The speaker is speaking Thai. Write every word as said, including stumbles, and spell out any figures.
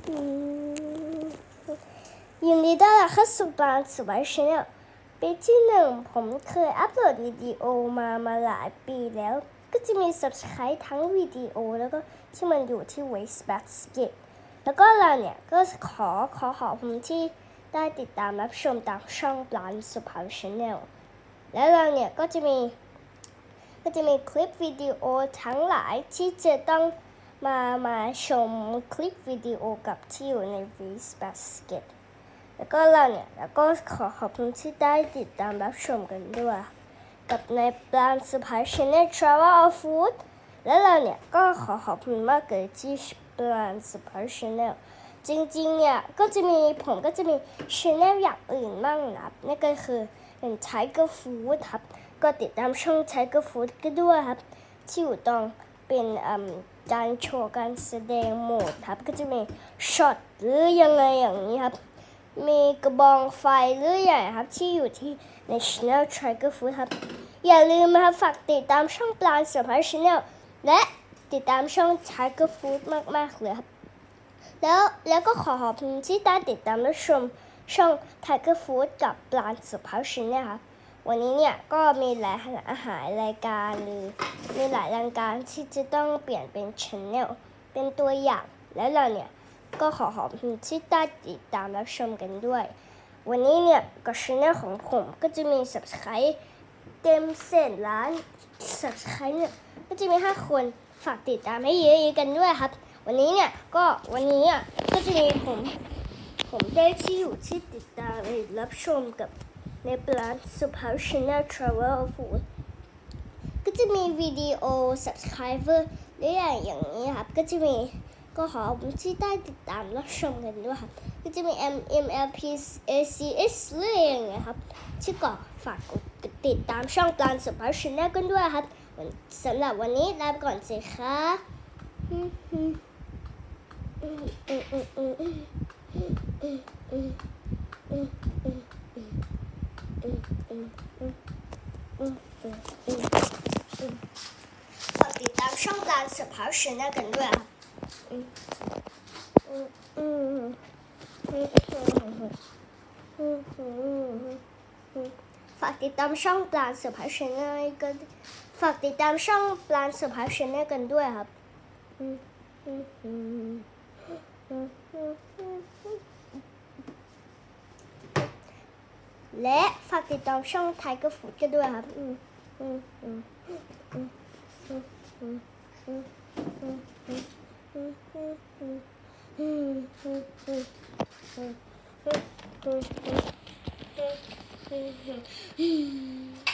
ยินดีต้อนรับเข้าสู่ปานสุภาพชาแนลปีที่หนึ่งผมเคยอัปโหลดวิดีโอมามาหลายปีแล้วก็จะมี Subscribe ทั้งวิดีโอแล้วก็ที่มันอยู่ที่ Waste Basket แล้วก็เราเนี่ยก็ขอขอขอบคุณที่ได้ติดตามรับชมตามช่องปานสุภาพชาแนลแล้วเราเนี่ยก็จะมีก็จะมีคลิปวิดีโอทั้งหลายที่จะต้องมามาชมคลิปวิดีโอกับที่อยู่ใน Waste Basket แล้วก็เราเนี่ยแล้วก็ขอขอบคุณที่ได้ติดตามรับชมกันด้วยกับในปานสุภาพชาแนล Travel of Food แล้วเราเนี่ยก็ขอขอบคุณมากเลยที่ปานสุภาพชาแนลจริงๆเนี่ยก็จะมีผมก็จะมีชาแนลอย่างอื่นบ้างนะครับนั่นก็คือเป็น Tiger Food ครับก็ติดตามช่อง Tiger Food ก็ด้วยครับที่อยู่ตรงเป็นการโชว์การแสดงโหมดครับก็จะมีช็อตหรือยังไงอย่างนี้ครับมีกระบองไฟหรืออย่างครับที่อยู่ที่ใน Channel Tiger Food ครับอย่าลืมนะครับฝากติดตามช่องปลาสุภาพ Channel และติดตามช่อง Tiger Food มากๆเลยครับแล้วแล้วก็ขอขอบคุณที่ได้ติดตามรับชมช่อง Tiger Food กับปลาสุภาพ Channel ครับวันนี้เนี่ยก็มีหลายอาหารรายการหรือมีหลายรายการที่จะต้องเปลี่ยนเป็น Channel เป็นตัวอย่างแล้วเราเนี่ยก็ขอขอบคุณที่ได้ติดตามรับชมกันด้วยวันนี้เนี่ยกับ Channel ของผมก็จะมี Subscribe เต็มเส้นล้าน Subscribe เนี่ยก็จะมีห้าคนฝากติดตามให้เยอะๆกันด้วยครับวันนี้เนี่ยก็วันนี้อ่ะก็จะมีผมผมได้ที่อยู่ที่ติดตามรับชมกับในปลาสุภาพ Channel Travel Food ก็จะมีวิดีโอ Subscriber หรืออย่างนี้ครับก็จะมีก็ขอขอบคุณที่ได้ติดตามรับชมกันด้วยครับก็จะมี M M L P A C S หรืออย่างเงี้ยครับที่ก็ฝากกดติดตามช่องปลาสุภาพ Channel กันด้วยครับสำหรับวันนี้ลาไปก่อนสิครับฝากติดตามช่องปลาสุภาพ Channel กันด้วยครับฝากติดตามช่องปลาสุภาพ Channel กันฝากติดตามช่องปลาสุภาพ Channel กันด้วยครับและฝากติดตามช่อง Tiger Food กันด้วยครับอืม